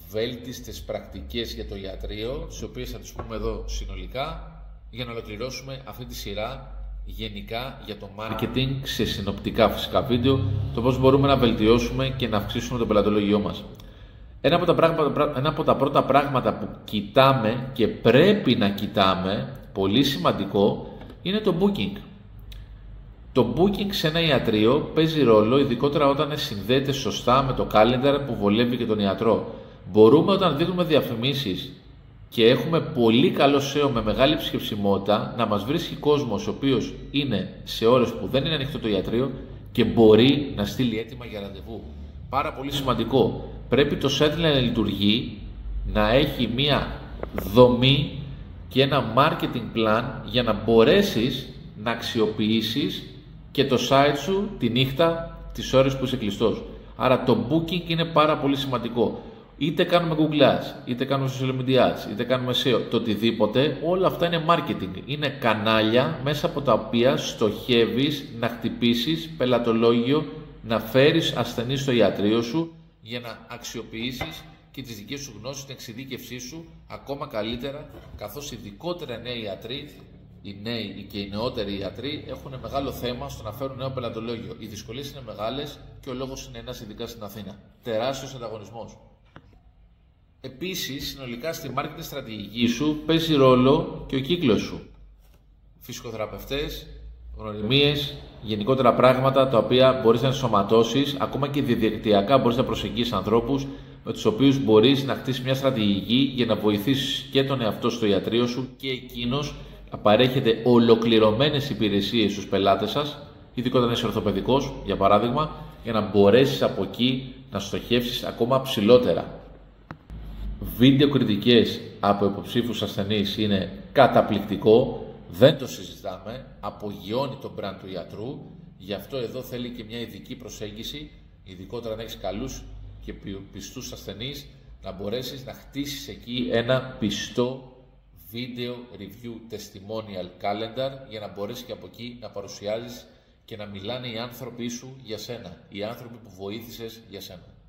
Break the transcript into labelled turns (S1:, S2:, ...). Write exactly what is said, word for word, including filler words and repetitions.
S1: βέλτιστες πρακτικές για το ιατρείο, τις οποίες θα τις πούμε εδώ συνολικά, για να ολοκληρώσουμε αυτή τη σειρά γενικά για το marketing σε συνοπτικά φυσικά βίντεο, το πώς μπορούμε να βελτιώσουμε και να αυξήσουμε το πελατολογιό μας. Ένα από, τα πράγματα, ένα από τα πρώτα πράγματα που κοιτάμε και πρέπει να κοιτάμε, πολύ σημαντικό, είναι το booking. Το booking σε ένα ιατρείο παίζει ρόλο, ειδικότερα όταν συνδέεται σωστά με το calendar που βολεύει και τον ιατρό. Μπορούμε, όταν δίνουμε διαφημίσεις και έχουμε πολύ καλό ες ι ο με μεγάλη επισκεψιμότητα, να μας βρίσκει κόσμος ο οποίος είναι σε ώρες που δεν είναι ανοιχτό το ιατρείο και μπορεί να στείλει έτοιμα για ραντεβού. Πάρα πολύ σημαντικό. Πρέπει το site να λειτουργεί, να έχει μία δομή και ένα marketing plan για να μπορέσεις να αξιοποιήσεις και το site σου τη νύχτα, τις ώρες που είσαι κλειστός. Άρα το booking είναι πάρα πολύ σημαντικό. Είτε κάνουμε Google Ads, είτε κάνουμε social media ads, είτε κάνουμε ες ι ο, το οτιδήποτε, όλα αυτά είναι marketing. Είναι κανάλια μέσα από τα οποία στοχεύεις να χτυπήσεις πελατολόγιο, να φέρεις ασθενείς στο ιατρείο σου για να αξιοποιήσεις και τις δικές σου γνώσεις, την εξειδίκευσή σου ακόμα καλύτερα, καθώς ειδικότερα νέοι ιατροί, οι νέοι και οι νεότεροι ιατροί έχουν μεγάλο θέμα στο να φέρουν νέο πελατολόγιο. Οι δυσκολίες είναι μεγάλες και ο λόγος είναι ένας, ειδικά στην Αθήνα. Τεράστιος ανταγωνισμός. Επίσης, συνολικά στη marketing στρατηγική σου παίζει ρόλο και ο κύκλος σου. Φυσικοθεραπευτές, γνωριμίες, γενικότερα πράγματα τα οποία μπορείς να ενσωματώσεις, ακόμα και διαδικτυακά μπορείς να προσεγγίσεις ανθρώπους με τους οποίους μπορείς να χτίσεις μια στρατηγική για να βοηθήσεις και τον εαυτό στο ιατρείο σου και εκείνος να παρέχεται ολοκληρωμένες υπηρεσίες στους πελάτες σας, ειδικότερα αν είσαι ορθοπαιδικός, για παράδειγμα, για να μπορέσεις από εκεί να στοχεύσεις ακόμα ψηλότερα. Βίντεο κριτικές από υποψήφιους ασθενείς είναι καταπληκτικό, δεν το συζητάμε, απογειώνει το brand του ιατρού, γι' αυτό εδώ θέλει και μια ειδική προσέγγιση, ειδικότερα αν έχεις καλούς και πιστούς ασθενείς, να μπορέσεις να χτίσεις εκεί ένα πιστό video review testimonial calendar για να μπορέσεις και από εκεί να παρουσιάζεις και να μιλάνε οι άνθρωποι σου για σένα, οι άνθρωποι που βοήθησες για σένα.